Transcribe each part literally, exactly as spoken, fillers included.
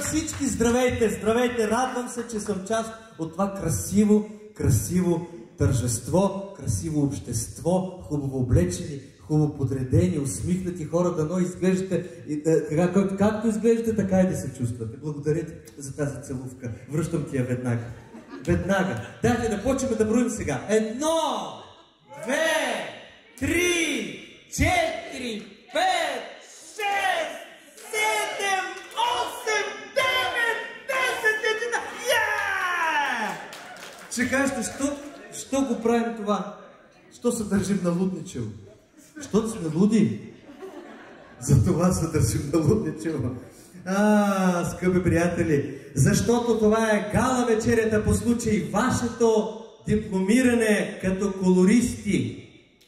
всички! Здравейте, здравейте! Радвам се, че съм част от това красиво, красиво тържество, красиво общество, хубаво облечени, хубаво подредени, усмихнати хора, дано изглеждате, как, как, както изглеждате, така и да се чувствате. Благодаря ти за тази целувка. Връщам ти я веднага. Веднага. Дайте да почнем да броим сега. Едно, две, три, четири, пет, шест, седем, осем, девет, десет, единадесет. Я! Ще кажете, що, що го правим това? Що се държим на лудничево? Защото сме луди. За това се държим на лудничево. А, скъпи приятели, защото това е гала вечерята по случай вашето дипломиране като колористи.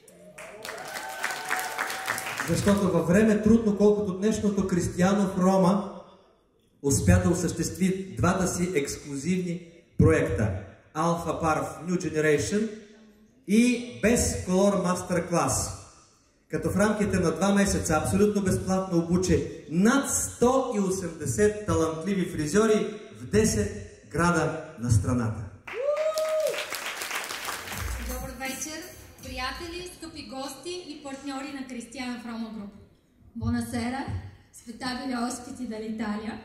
Защото във време трудно, колкото днешното Кристияно в Рома успя да осъществи двата си ексклюзивни проекта Alpha Parf New Generation и Без Color Masterclass. Като в рамките на два месеца абсолютно безплатно обучи над сто и осемдесет талантливи фризьори в десет града на страната. Добър вечер, приятели, скъпи гости и партньори на Кристияно в Рома Груп. Бонасера, spetabili ospiti dall'Italia.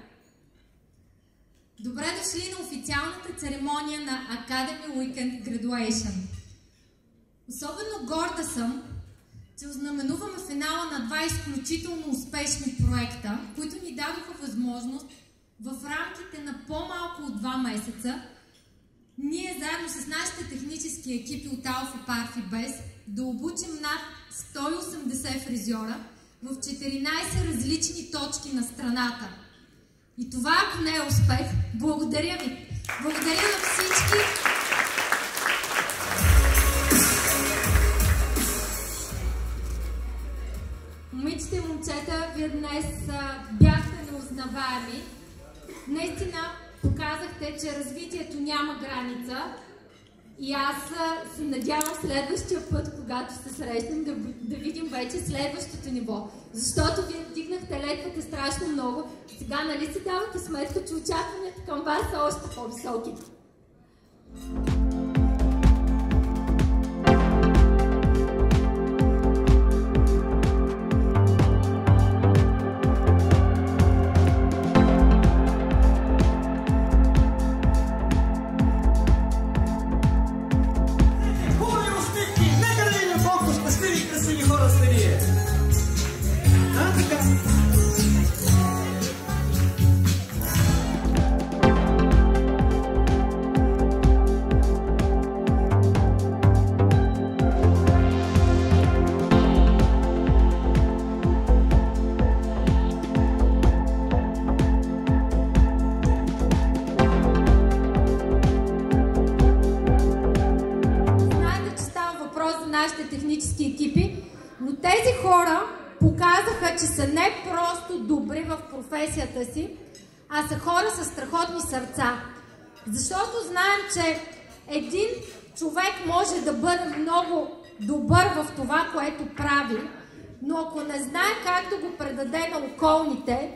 Добре дошли на официалната церемония на Academy Weekend Graduation. Особено горда съм, че ознаменуваме финала на два изключително успешни проекта, които ни дадоха възможност в рамките на по-малко от два месеца ние заедно с нашите технически екипи от Alpha Parf и Без да обучим над сто и осемдесет фризьора в четиринадесет различни точки на страната. И това, ако не е успех, благодаря ви! Благодаря на всички! Момичета и момчета, вие днес а, бяхте неузнаваеми. Наистина показахте, че развитието няма граница. И аз а, се надявам следващия път, когато се срещнем, да, да видим вече следващото ниво. Защото вие вдигнахте летвата страшно много. Сега нали си давате сметка, че очакванията към вас са още по-високи. Си, а са хора с страхотни сърца. Защото знаем, че един човек може да бъде много добър в това, което прави, но ако не знае как да го предаде на околните,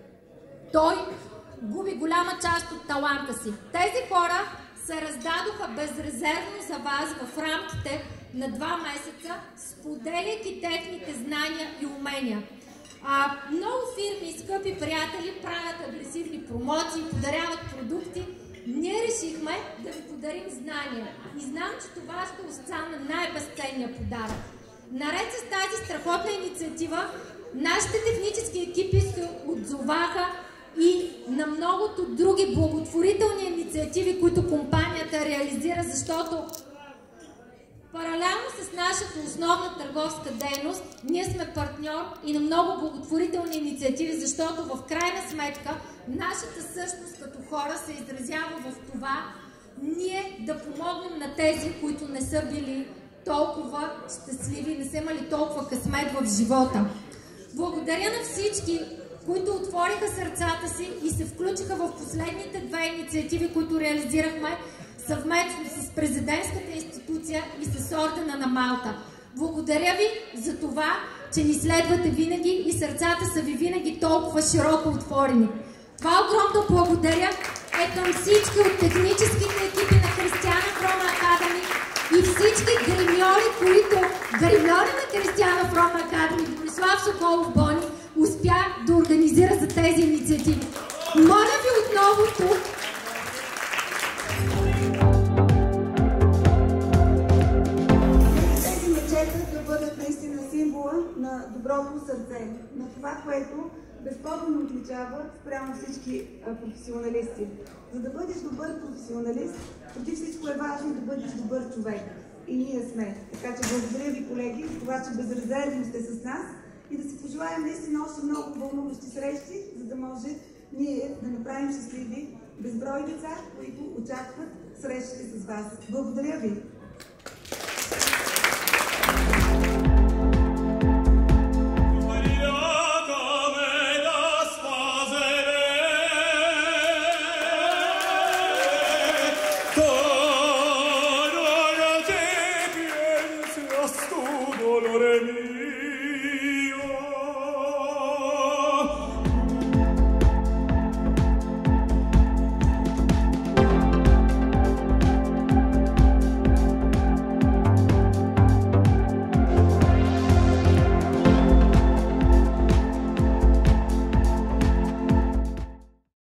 той губи голяма част от таланта си. Тези хора се раздадоха безрезервно за вас в рамките на два месеца, споделяйки техните знания и умения. А, много фирми, скъпи приятели, правят агресивни промоции, подаряват продукти. Ние решихме да ви подарим знания. И знам, че това ще остане най-безценния подарък. Наред с тази страхотна инициатива, нашите технически екипи се отзоваха и на многото други благотворителни инициативи, които компанията реализира, защото паралелно с нашата основна търговска дейност, ние сме партньор и на много благотворителни инициативи, защото в крайна сметка нашата същност като хора се изразява в това ние да помогнем на тези, които не са били толкова щастливи, не са имали толкова късмет в живота. Благодаря на всички, които отвориха сърцата си и се включиха в последните две инициативи, които реализирахме съвместно с президентската институция и с ордена на Малта. Благодаря ви за това, че ни следвате винаги и сърцата са ви винаги толкова широко отворени. Това огромно благодаря е към всички от техническите екипи на Кристияна Фром Академи и всички гримьори, които гримьори на Кристияна Фром Академи, Борислав Соколов Бони, успя да организира за тези инициативи. Моля ви отново тук. Тези мечета да бъдат наистина символа на доброто сърце, на това, което безспорно отличава спрямо всички а, професионалисти. За да бъдеш добър професионалист, преди всичко е важно да бъдеш добър човек. И ние сме. Така че благодаря ви, колеги, за това, че безрезервно сте с нас и да си пожелаем наистина още много вълнуващи срещи, за да може ние да направим щастливи безброй деца, които очакват срещите с вас. Благодаря ви!